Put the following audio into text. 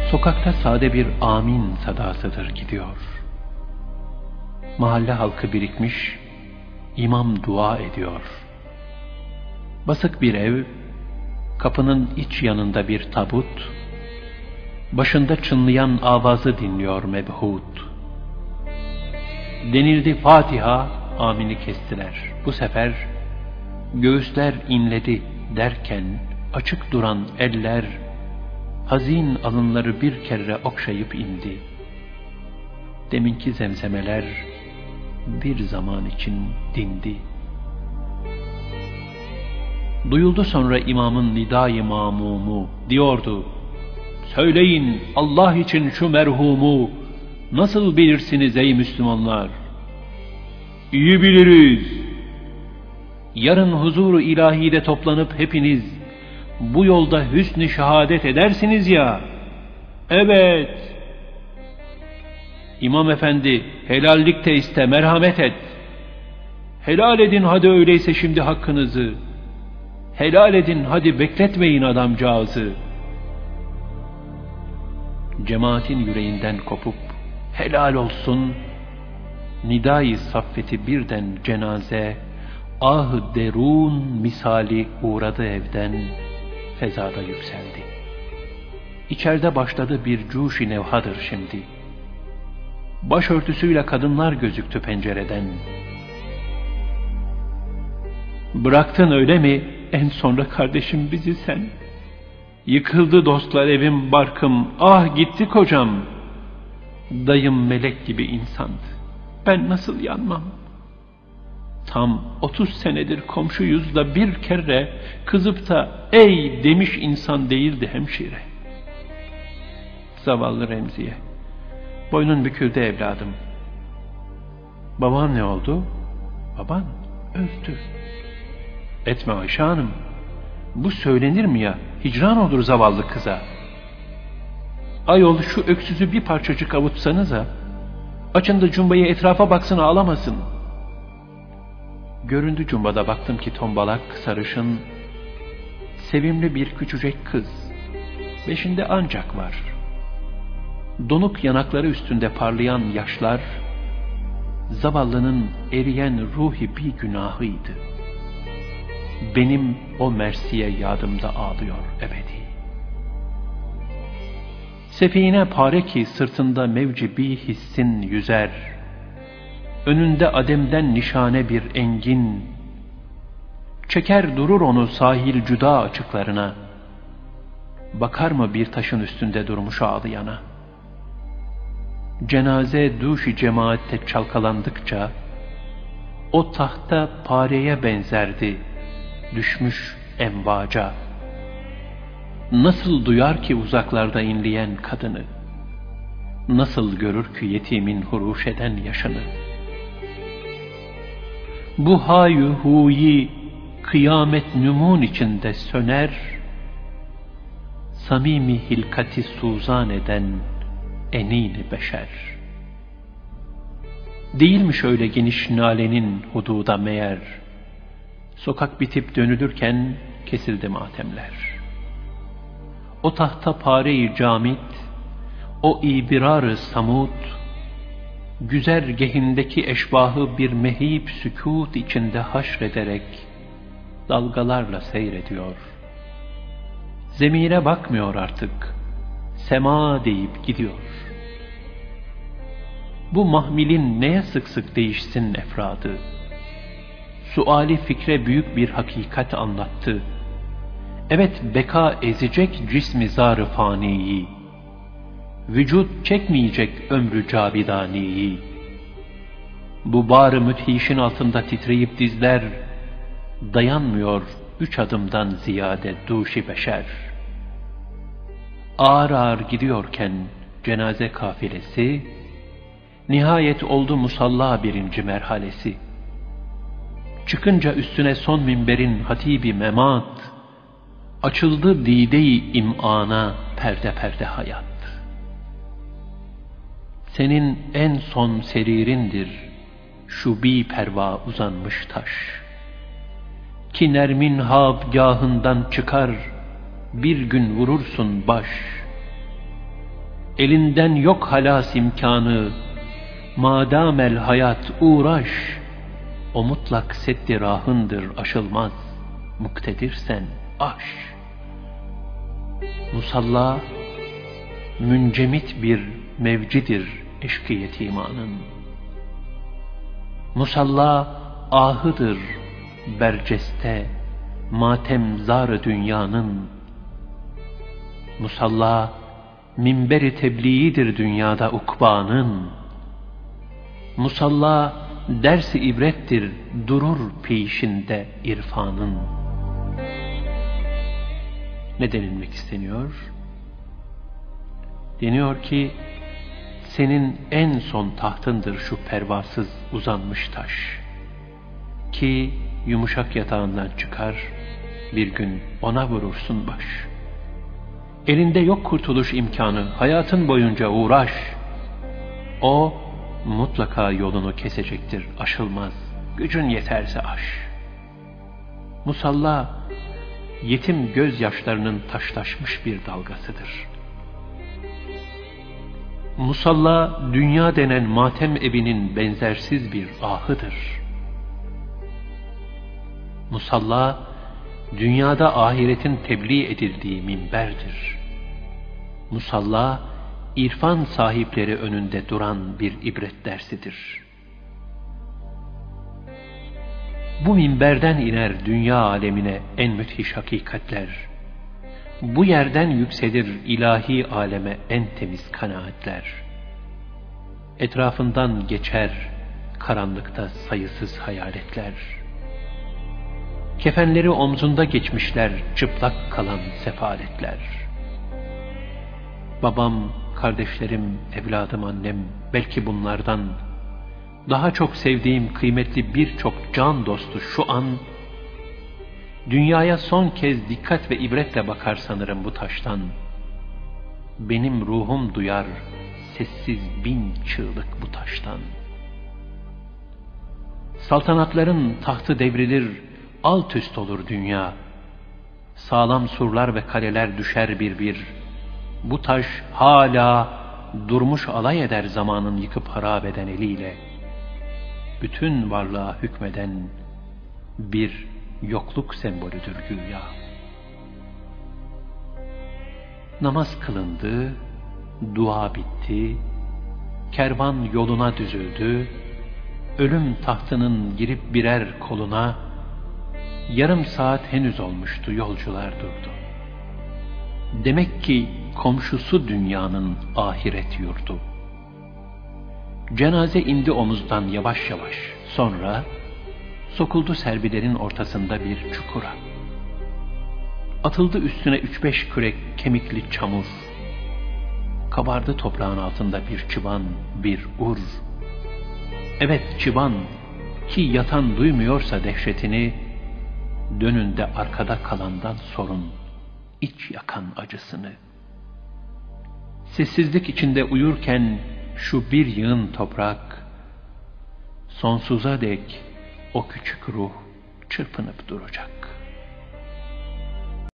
Sokakta sade bir amin sadasıdır gidiyor. Mahalle halkı birikmiş, imam dua ediyor. Basık bir ev, kapının iç yanında bir tabut, başında çınlayan avazı dinliyor mebhut. Denildi Fatiha, amini kestiler. Bu sefer göğüsler inledi derken açık duran eller, hazin alınları bir kere okşayıp indi. Deminki zemzemeler bir zaman için dindi. Duyuldu sonra imamın nidai mamumu, diyordu: "Söyleyin Allah için şu merhumu nasıl bilirsiniz ey Müslümanlar?" "İyi biliriz. Yarın huzuru ilahide toplanıp hepiniz bu yolda hüsn-i şehadet edersiniz ya." "Evet." "İmam efendi, helallik de iste, merhamet et. Helal edin hadi öyleyse şimdi hakkınızı. Helal edin hadi, bekletmeyin adamcağızı." Cemaatin yüreğinden kopup helal olsun, nidai saffeti birden cenaze, ah-ı derun misali uğradı evden, fezada yükseldi. İçeride başladı bir cuş-i nevhadır şimdi. Başörtüsüyle kadınlar gözüktü pencereden. "Bıraktın öyle mi en sonra kardeşim bizi sen? Yıkıldı dostlar evim barkım, ah gitti kocam. Dayım melek gibi insandı, ben nasıl yanmam? Tam 30 senedir komşuyuz da bir kere kızıp da ey demiş insan değildi hemşire." Zavallı Remziye, boynun büküldü evladım. "Baban ne oldu?" "Baban öldü." "Etme Ayşe Hanım, bu söylenir mi ya? Hicran olur zavallı kıza." "Ayol şu öksüzü bir parçacık avutsanıza, açın da cumbayı etrafa baksın ağlamasın." Göründü cumbada, baktım ki tombalak, sarışın, sevimli bir küçücek kız. 5'inde ancak var. Donuk yanakları üstünde parlayan yaşlar, zavallının eriyen ruhi bir günahıydı. Benim o mersiye yadımda ağlıyor ebedi. Sefine pare ki sırtında mevci bir hissin yüzer, önünde ademden nişane bir engin, çeker durur onu sahil cüda açıklarına, bakar mı bir taşın üstünde durmuş ağlayana? Cenaze duş-i cemaatte çalkalandıkça, o tahta pareye benzerdi, düşmüş envaca. Nasıl duyar ki uzaklarda inleyen kadını? Nasıl görür ki yetimin huruş eden yaşını? Bu hayu huyi kıyamet nümun içinde söner, samimi hilkati suzan eden enini beşer. Değilmiş öyle geniş nalenin hududa meğer, sokak bitip dönülürken kesildi matemler. O tahta pare-i camit, o ibirar-ı samut, güzergehindeki eşbahı bir mehip sükût içinde haşrederek dalgalarla seyrediyor. Zemine bakmıyor artık, sema deyip gidiyor. Bu mahmilin neye sık sık değişsin efradı? Suali fikre büyük bir hakikat anlattı. Evet, beka ezecek cismi zar-ı faniyi, vücut çekmeyecek ömrü cavidaniyi. Bu bar-ı müthişin altında titreyip dizler, dayanmıyor 3 adımdan ziyade duşi beşer. Ağır ağır gidiyorken cenaze kafilesi, nihayet oldu musalla 1. merhalesi. Çıkınca üstüne son minberin hatibi memat, açıldı dide-i im'ana perde perde hayat. Senin en son seririndir şu bi perva uzanmış taş, ki nermin habgahından çıkar bir gün vurursun baş. elinden yok halas imkanı, madamel hayat uğraş, o mutlak seddi rahındır aşılmaz, muktedirsen aş. Musalla, müncemit bir mevcidir eşk-i yetimanın. Musalla, ahıdır berceste, matemzar dünyanın. Musalla, minber-i tebliğidir dünyada ukbanın. Musalla, ders-i ibrettir durur peşinde irfanın. Ne denilmek isteniyor? Deniyor ki, senin en son tahtındır şu pervasız uzanmış taş. Ki yumuşak yatağından çıkar, bir gün ona vurursun baş. Elinde yok kurtuluş imkanı, hayatın boyunca uğraş. O mutlaka yolunu kesecektir, aşılmaz, gücün yeterse aş. Musalla, yetim gözyaşlarının taşlaşmış bir dalgasıdır. Musalla, dünya denen matem evinin benzersiz bir ahıdır. Musalla, dünyada ahiretin tebliğ edildiği minberdir. Musalla, irfan sahipleri önünde duran bir ibret dersidir. Bu minberden iner dünya alemine en müthiş hakikatler. Bu yerden yükselir ilahi aleme en temiz kanaatler. Etrafından geçer karanlıkta sayısız hayaletler. Kefenleri omzunda geçmişler çıplak kalan sefaletler. Babam, kardeşlerim, evladım, annem, belki bunlardan daha çok sevdiğim kıymetli birçok can dostu şu an dünyaya son kez dikkat ve ibretle bakar sanırım bu taştan. Benim ruhum duyar sessiz bin çığlık bu taştan. Saltanatların tahtı devrilir, alt üst olur dünya. Sağlam surlar ve kaleler düşer bir bir. Bu taş hala durmuş alay eder zamanın yıkıp harap eden eliyle. Bütün varlığa hükmeden bir yokluk sembolüdür güya. Namaz kılındı, dua bitti, kervan yoluna düzüldü, ölüm tahtının girip birer koluna, yarım saat henüz olmuştu, yolcular durdu. Demek ki komşusu dünyanın ahiret yurdu. Cenaze indi omuzdan yavaş yavaş, sonra sokuldu serbilerin ortasında bir çukura. Atıldı üstüne 3-5 kürek kemikli çamur. Kabardı toprağın altında bir çıban, bir ur. Evet çıban, ki yatan duymuyorsa dehşetini, dönünde arkada kalandan sorun, iç yakan acısını. Sessizlik içinde uyurken şu bir yığın toprak, sonsuza dek o küçük ruh çırpınıp duracak.